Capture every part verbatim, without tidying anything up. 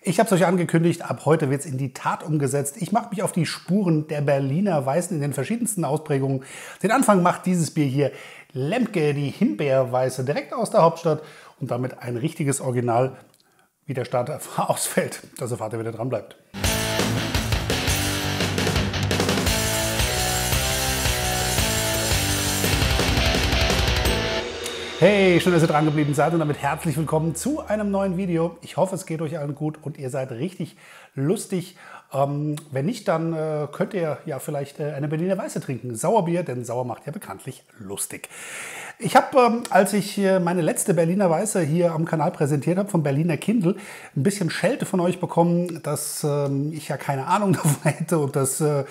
Ich habe es euch angekündigt, ab heute wird es in die Tat umgesetzt. Ich mache mich auf die Spuren der Berliner Weißen in den verschiedensten Ausprägungen. Den Anfang macht dieses Bier hier Lemke, die Himbeerweiße, direkt aus der Hauptstadt und damit ein richtiges Original, wie der Starter ausfällt. Das erfahrt ihr, wenn ihr dran bleibt. Hey, schön, dass ihr dran geblieben seid und damit herzlich willkommen zu einem neuen Video. Ich hoffe, es geht euch allen gut und ihr seid richtig lustig. Ähm, wenn nicht, dann äh, könnt ihr ja vielleicht äh, eine Berliner Weiße trinken. Sauerbier, denn Sauer macht ja bekanntlich lustig. Ich habe, ähm, als ich äh, meine letzte Berliner Weiße hier am Kanal präsentiert habe, vom Berliner Kindl, ein bisschen Schelte von euch bekommen, dass ähm, ich ja keine Ahnung davon hätte und dass äh,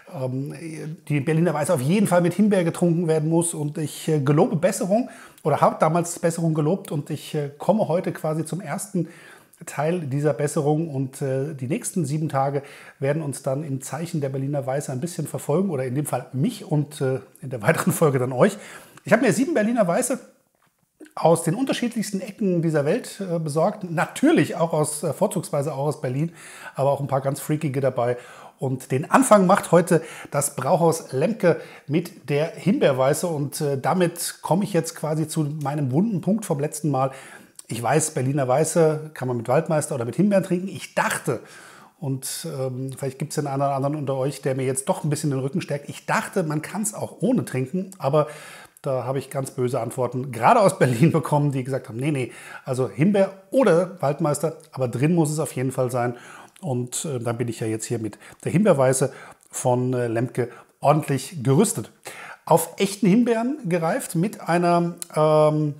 die Berliner Weiße auf jeden Fall mit Himbeer getrunken werden muss und ich äh, gelobe Besserung oder habe damals Besserung gelobt und ich äh, komme heute quasi zum ersten Teil dieser Besserung und äh, die nächsten sieben Tage werden uns dann im Zeichen der Berliner Weiße ein bisschen verfolgen oder in dem Fall mich und äh, in der weiteren Folge dann euch. Ich habe mir sieben Berliner Weiße aus den unterschiedlichsten Ecken dieser Welt äh, besorgt, natürlich auch aus, äh, vorzugsweise auch aus Berlin, aber auch ein paar ganz freakige dabei. Und den Anfang macht heute das Brauhaus Lemke mit der Himbeerweiße. Und äh, damit komme ich jetzt quasi zu meinem wunden Punkt vom letzten Mal. Ich weiß, Berliner Weiße kann man mit Waldmeister oder mit Himbeeren trinken. Ich dachte, und ähm, vielleicht gibt es den einen oder anderen unter euch, der mir jetzt doch ein bisschen den Rücken stärkt. Ich dachte, man kann es auch ohne trinken, aber da habe ich ganz böse Antworten gerade aus Berlin bekommen, die gesagt haben, nee, nee, also Himbeer oder Waldmeister, aber drin muss es auf jeden Fall sein. Und äh, dann bin ich ja jetzt hier mit der Himbeerweiße von äh, Lemke ordentlich gerüstet. Auf echten Himbeeren gereift mit einer ähm,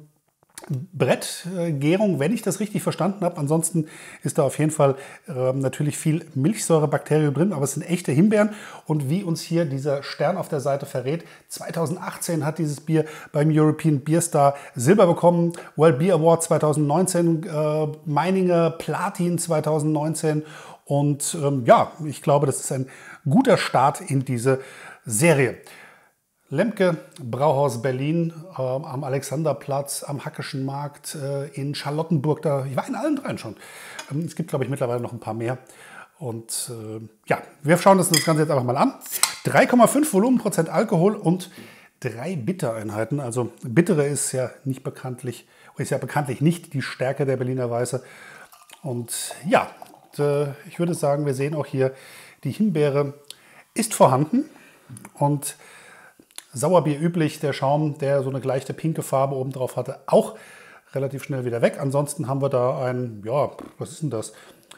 Brettgärung, wenn ich das richtig verstanden habe. Ansonsten ist da auf jeden Fall äh, natürlich viel Milchsäurebakterien drin, aber es sind echte Himbeeren. Und wie uns hier dieser Stern auf der Seite verrät, zweitausendachtzehn hat dieses Bier beim European Beer Star Silber bekommen, World Beer Award zweitausendneunzehn, äh, Meininger Platin zweitausendneunzehn. Und ähm, ja, ich glaube, das ist ein guter Start in diese Serie. Lemke, Brauhaus Berlin, äh, am Alexanderplatz, am Hackischen Markt, äh, in Charlottenburg. Da, ich war in allen dreien schon. Ähm, es gibt, glaube ich, mittlerweile noch ein paar mehr. Und äh, ja, wir schauen uns das Ganze jetzt einfach mal an. drei Komma fünf Volumenprozent Alkohol und drei Bittereinheiten. Also bittere ist ja nicht bekanntlich, ist ja bekanntlich nicht die Stärke der Berliner Weiße. Und ja, äh, ich würde sagen, wir sehen auch hier, die Himbeere ist vorhanden und Sauerbier üblich, der Schaum, der so eine leichte pinke Farbe oben drauf hatte, auch relativ schnell wieder weg. Ansonsten haben wir da ein, ja, was ist denn das?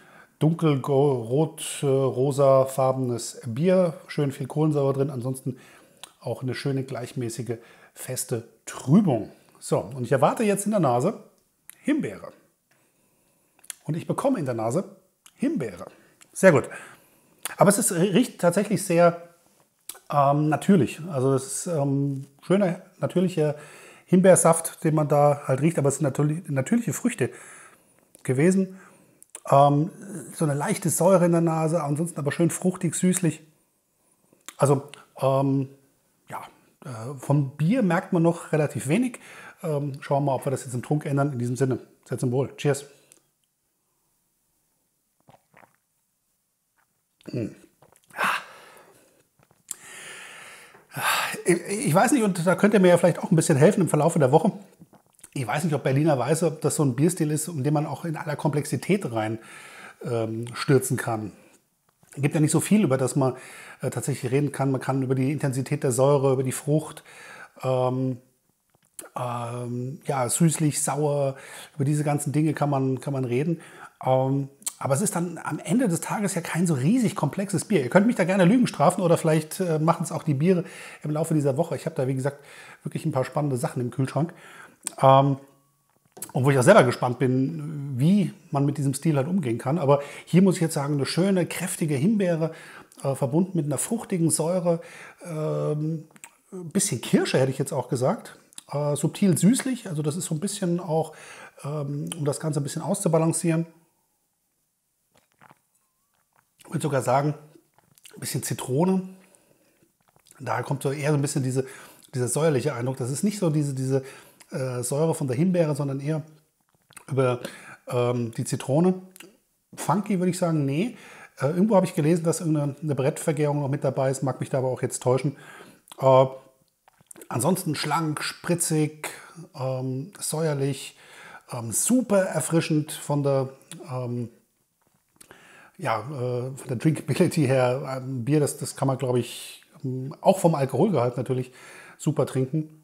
Dunkelrot-rosa-farbenes Bier, schön viel Kohlensäure drin. Ansonsten auch eine schöne gleichmäßige, feste Trübung. So, und ich erwarte jetzt in der Nase Himbeere. Und ich bekomme in der Nase Himbeere. Sehr gut. Aber es ist, riecht tatsächlich sehr Ähm, natürlich, also es ist ähm, schöner, natürlicher Himbeersaft, den man da halt riecht, aber es sind natürlich, natürliche Früchte gewesen. Ähm, so eine leichte Säure in der Nase, ansonsten aber schön fruchtig, süßlich. Also ähm, ja, äh, vom Bier merkt man noch relativ wenig. Ähm, schauen wir mal, ob wir das jetzt im Trunk ändern. In diesem Sinne, sehr zum Wohl. Cheers. Mm. Ich weiß nicht, und da könnt ihr mir ja vielleicht auch ein bisschen helfen im Verlauf der Woche. Ich weiß nicht, ob Berliner Weiße, ob das so ein Bierstil ist, in den man auch in aller Komplexität rein ähm, stürzen kann. Es gibt ja nicht so viel, über das man äh, tatsächlich reden kann. Man kann über die Intensität der Säure, über die Frucht, ähm, ähm, ja, süßlich, sauer, über diese ganzen Dinge kann man, kann man reden. Ähm, Aber es ist dann am Ende des Tages ja kein so riesig komplexes Bier. Ihr könnt mich da gerne Lügen strafen oder vielleicht äh, machen es auch die Biere im Laufe dieser Woche. Ich habe da, wie gesagt, wirklich ein paar spannende Sachen im Kühlschrank. Ähm, und wo ich auch selber gespannt bin, wie man mit diesem Stil halt umgehen kann. Aber hier muss ich jetzt sagen, eine schöne, kräftige Himbeere, äh, verbunden mit einer fruchtigen Säure. Ähm, ein bisschen Kirsche hätte ich jetzt auch gesagt. Äh, subtil süßlich, also das ist so ein bisschen auch, ähm, um das Ganze ein bisschen auszubalancieren. Ich würde sogar sagen, ein bisschen Zitrone. Da kommt so eher so ein bisschen diese, dieser säuerliche Eindruck. Das ist nicht so diese, diese äh, Säure von der Himbeere, sondern eher über ähm, die Zitrone. funky würde ich sagen, nee. Äh, irgendwo habe ich gelesen, dass irgendeine eine Brettvergärung noch mit dabei ist, mag mich da aber auch jetzt täuschen. Äh, ansonsten schlank, spritzig, ähm, säuerlich, ähm, super erfrischend von der, ähm, ja, äh, von der Drinkability her. Ein Bier, das, das kann man, glaube ich, auch vom Alkoholgehalt natürlich super trinken.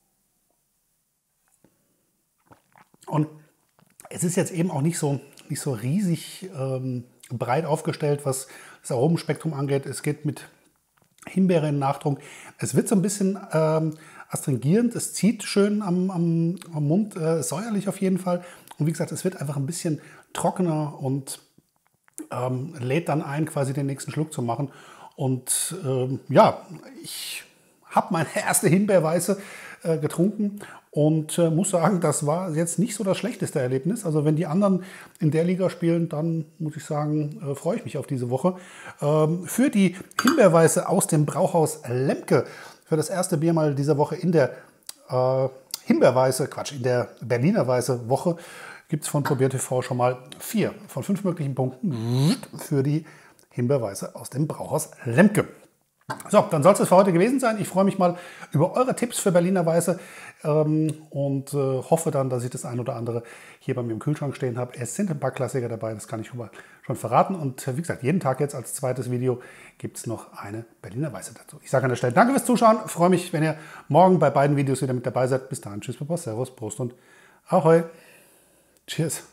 Und es ist jetzt eben auch nicht so, nicht so riesig ähm, breit aufgestellt, was das Aromenspektrum angeht. Es geht mit Himbeere in Nachdruck. Es wird so ein bisschen ähm, astringierend. Es zieht schön am, am, am Mund, äh, säuerlich auf jeden Fall. Und wie gesagt, es wird einfach ein bisschen trockener und ähm, lädt dann ein, quasi den nächsten Schluck zu machen. Und ähm, ja, ich habe meine erste Himbeerweiße äh, getrunken und äh, muss sagen, das war jetzt nicht so das schlechteste Erlebnis. Also wenn die anderen in der Liga spielen, dann muss ich sagen, äh, freue ich mich auf diese Woche. Ähm, für die Himbeerweiße aus dem Brauhaus Lemke, für das erste Bier mal dieser Woche in der äh, Himbeerweiße, Quatsch, in der Berliner Weiße Woche, gibt es von Probier T V schon mal vier von fünf möglichen Punkten für die Himbeerweiße aus dem Brauhaus Lemke. So, dann soll es das für heute gewesen sein. Ich freue mich mal über eure Tipps für Berliner Weiße ähm, und äh, hoffe dann, dass ich das ein oder andere hier bei mir im Kühlschrank stehen habe. Es sind ein paar Klassiker dabei, das kann ich schon mal schon verraten. Und äh, wie gesagt, jeden Tag jetzt als zweites Video gibt es noch eine Berliner Weiße dazu. Ich sage an der Stelle danke fürs Zuschauen. Freue mich, wenn ihr morgen bei beiden Videos wieder mit dabei seid. Bis dahin, tschüss, Papa, Servus, Prost und Ahoi. Cheers.